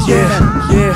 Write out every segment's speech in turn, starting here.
Yeah.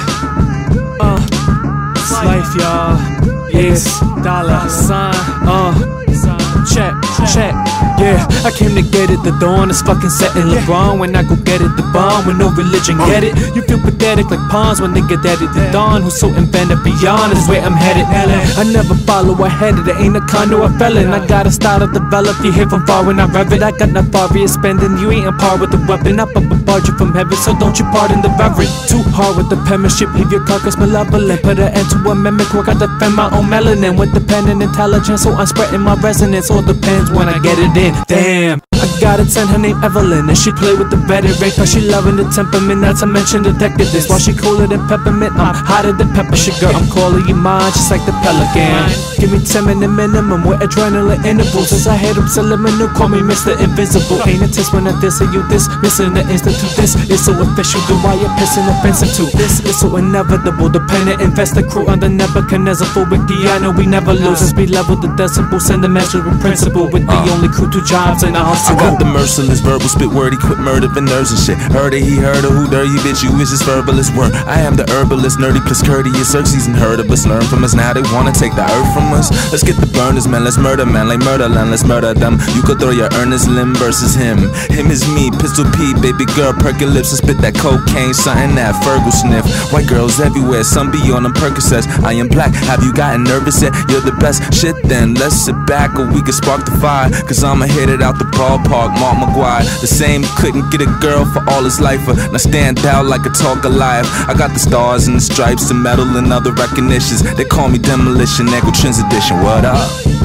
It's life, y'all. Yeah. Dollar sign. Check. Yeah, I came to get it, the dawn is fucking setting. LeBron, when I go get it, the bomb, with no religion, get it? You feel pathetic like pawns when they get at it. The dawn, who's so inventive, beyond is where I'm headed. I never follow ahead, it ain't a condo, a felon. I got a style to develop, you hear from far when I rev it. I got nefarious spending, you ain't on par with the weapon. I bombard you from heaven, so don't you pardon the reverend. Too hard with the penmanship, leave your carcass malevolent. Put an end to a mimic work, I defend my own melanin. With the pen and intelligence, so I'm spreading my resonance. All depends when I get it in. Damn, I got a 10, her name Evelyn, and she play with the veteran, cause she loving the temperament, not to mention detective this. While she cooler than peppermint, I'm hotter than pepper sugar. I'm calling you mine, just like the pelican. Give me 10 minute minimum with adrenaline intervals. As I hit up subliminal, call me Mr. Invisible. Ain't a test when I diss you dismissing the institute. This is so official, the why you're pissing offensive to. This is so inevitable, dependent investor crew under Nebuchadnezzar. For Wikiano, we never lose as we level the decibel. Send the measurable principle with the only crew, 2 jobs and a hustle. I got the merciless verbal spit wordy, quit murder and nerves and shit. Heard it, he heard it, who dare you bitch, you is this verbalist word. I am the herbalist, nerdy plus courteous, Xerxes and heard of us. Learn from us, now they wanna take the earth from us. Let's get the burners, man, let's murder, man, like Murderland, let's murder them. You could throw your Ernest Lim versus him. Him is me, pistol P, baby girl, perk your lips and spit that cocaine, something that Fergal sniff. White girls everywhere, some be on them Percocets. I am black, have you gotten nervous yet? You're the best shit then, let's sit back or we can spark the fire. Cause I'ma hit it out the ballpark, Mark McGuire. The same couldn't get a girl for all his life. Now stand out like a tall Goliath. I got the stars and the stripes, the medal and other recognitions. They call me Demolition, Echo Trends Edition, what up?